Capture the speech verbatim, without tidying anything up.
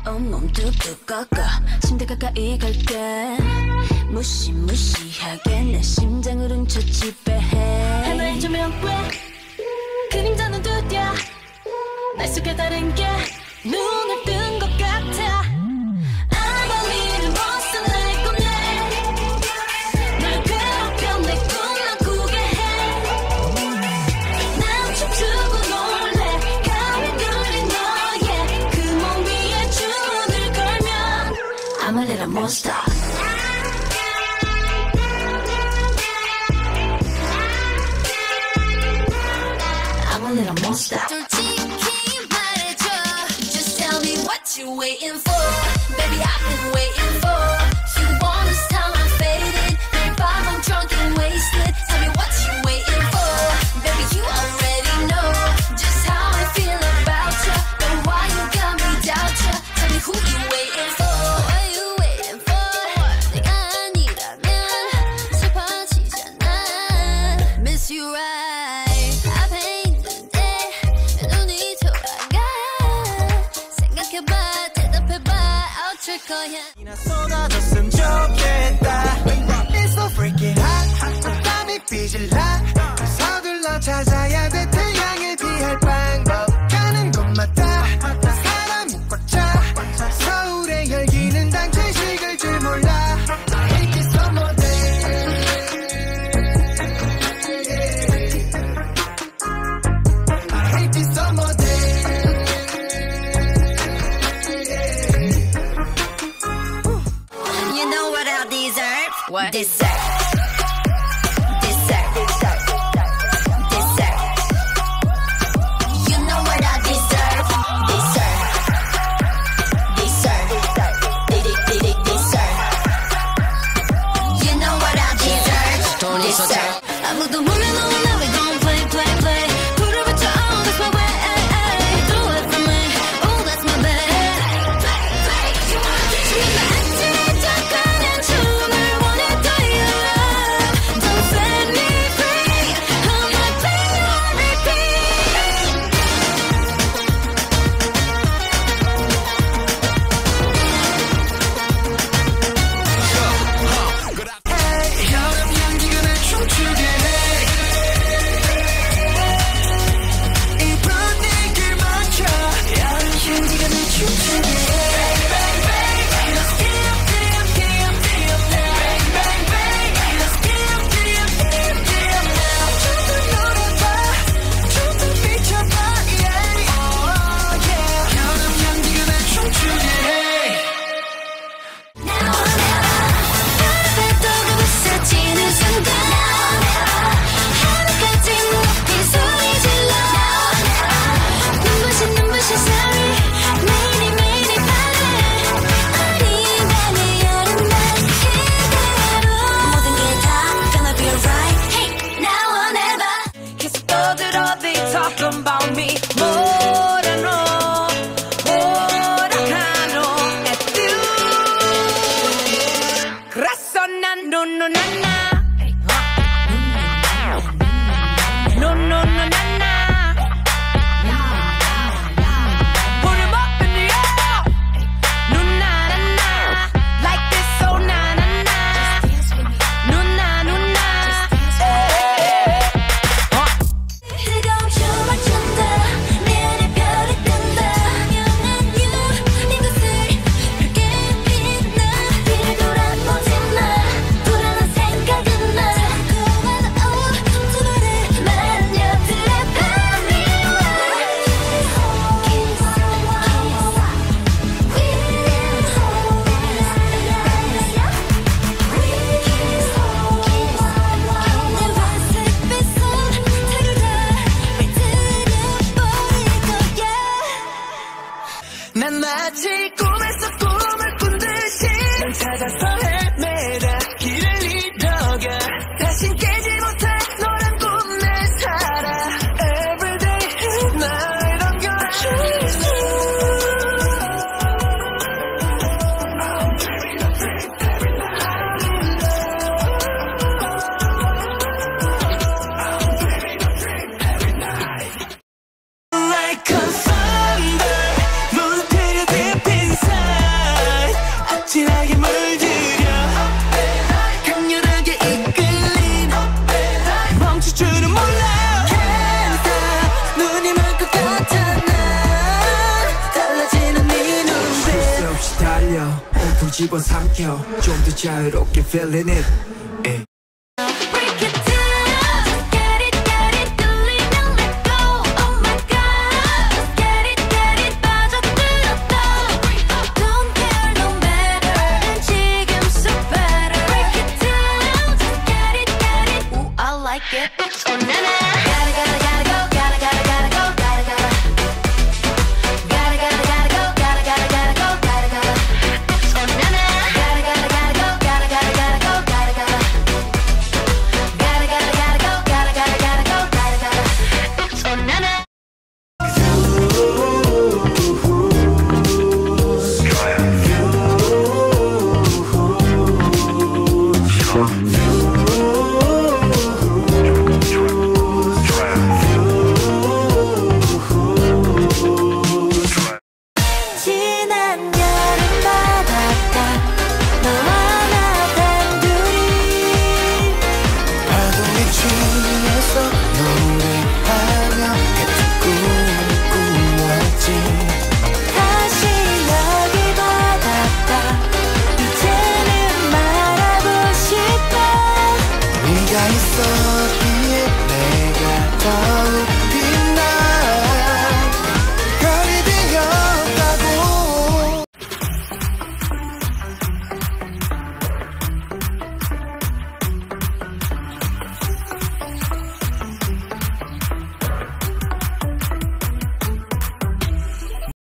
온몸 뚝뚝 꺾어 침대 가까이 갈게 무시무시하게 내 심장을 훔쳐 지배해 하나의 조명불 그림자는 두드려 날 속에 다른 게 눈을 뜬 것 같아 아무리는 벗어 날 꺼내 널 괴롭혀 내 꿈만 꾸게 해 난 춤추고 놀래 가위 눌린 너의 그 몸 위에 줄을 걸면 I'm a little monster I'm a little monster you waiting for? Baby, I've been waiting for. You want this time I'm faded. Baby, I'm drunk and wasted. Tell me what you waiting for? Baby, you already know just how I feel about you. Know why you got me doubt you. Tell me who you waiting for? What you waiting for? 내가 아니라면 슬퍼지잖아. Miss you right. 앞에 있는데 눈이 돌아가. 생각해봐. 줄 거야. 이나 쏟아졌으면 좋겠다. It's so freaking hot. 땀이 삐질라. 서둘러 찾아야 돼. 태양에 비할 방법. 가는 곳마다 사람이 꽉 차. 서울의 열기는 당최 식을 줄 몰라. I hate this summer day. I hate this summer day. What? Dessert. Dessert. Dessert. Dessert. You know what I deserve. Dessert. Dessert. Dessert. Dessert. You know what I deserve. Dessert. 아무도 몰래 너무 나 we gon' play play play. 불을 붙여 oh that's my way. Do it for me. Oh that's my bad. Play play play. 지금 아침에 잠깐의 춤을 about me more and more, more I know at you. 그래서 난 no no na na, no no no na na. Put 'em up in the air, no na na na, like this so na na na, no na no na. 난 마치 꿈에서 꿈을 꾼 듯이 널 찾아서 헤매다 길을 잃어가 다신 깨지 못해 너란 꿈 내 살아 Everyday night I'm gonna choose you I'm dreaming of dream every night I'm dreaming of dream every night Like a thunder deep inside 끌려 온통 집어삼켜 좀 더 자유롭게 feeling it